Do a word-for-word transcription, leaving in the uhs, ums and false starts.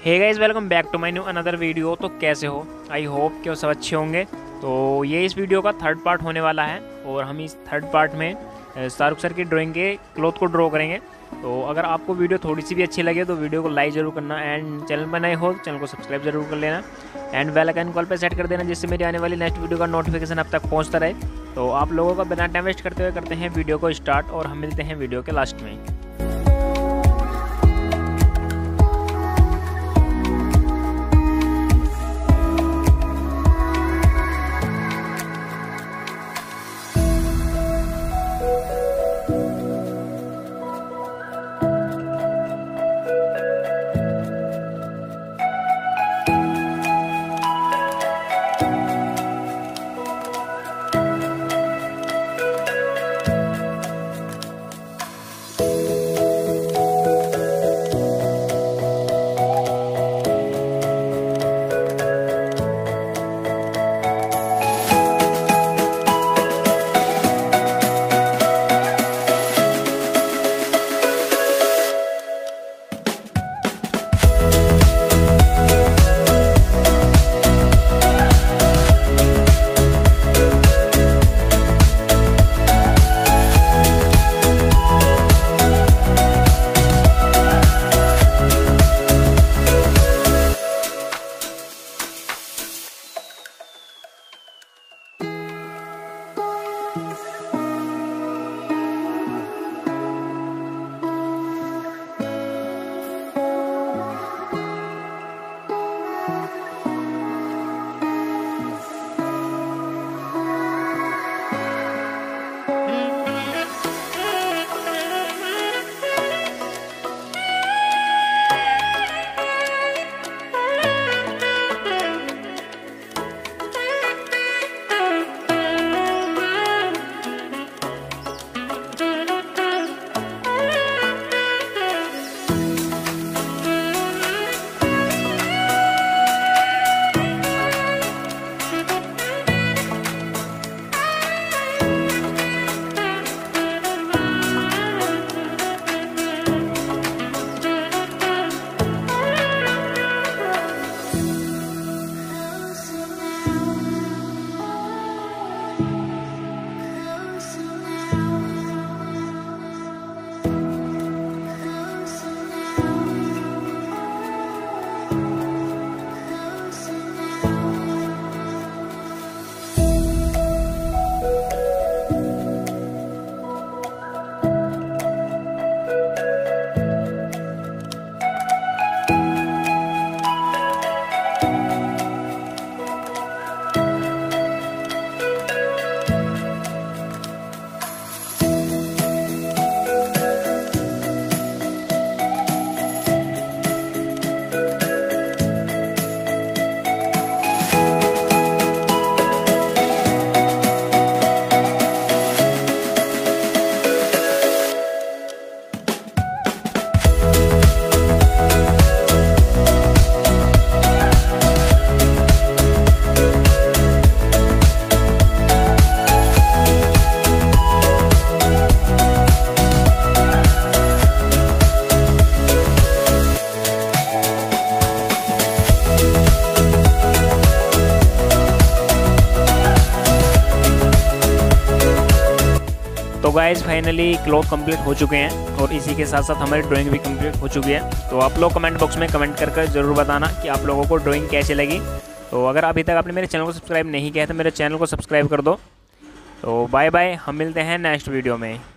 Hey guys, welcome back to my new another video. तो कैसे हो? आई होप कि वो सब अच्छे होंगे। तो ये इस वीडियो का थर्ड पार्ट होने वाला है और हम इस थर्ड पार्ट में शाहरुख सर की ड्राइंग के क्लॉथ को ड्रॉ करेंगे। तो अगर आपको वीडियो थोड़ी सी भी अच्छी लगे तो वीडियो को लाइक ज़रूर करना एंड चैनल पर नए हो तो चैनल को सब्सक्राइब जरूर कर लेना एंड बेल आइकन कॉल पर सेट कर देना, जिससे मेरी आने वाली नेक्स्ट वीडियो का नोटिफिकेशन आप तक पहुँचता रहे। तो आप लोगों का बिना टाइम वेस्ट करते हुए करते हैं वीडियो को स्टार्ट और हम मिलते हैं वीडियो के लास्ट में। तो गाइज फाइनली क्लॉथ कंप्लीट हो चुके हैं और इसी के साथ साथ हमारी ड्राइंग भी कंप्लीट हो चुकी है। तो आप लोग कमेंट बॉक्स में कमेंट करके ज़रूर बताना कि आप लोगों को ड्राइंग कैसे लगी। तो अगर अभी तक आपने मेरे चैनल को सब्सक्राइब नहीं किया है तो मेरे चैनल को सब्सक्राइब कर दो। तो बाय बाय, हम मिलते हैं नेक्स्ट वीडियो में।